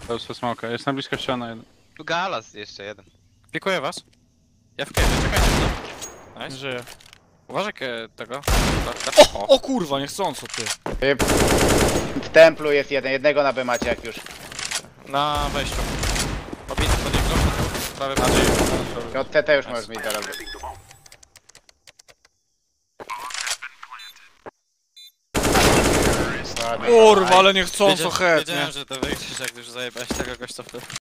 To jest smoka, jest na blisko ściana jeden. Tu Galas jeszcze jeden. Pikuję was. Ja w cave'ie, czekajcie to. Nie Nice. żyje. Uważaj tego. O kurwa, niechcąco ty. W templu jest jeden, jednego na B macie jak już. Na wejściu. Obity, podjeżdżą po tyłu. Prawy I od TT już możesz mieć zaraz. Ładnie. Kurwa, ale niechcąco head, nie? Wiedziałem, że to wyjdziesz, jak już zajebałeś tego gościa wtedy.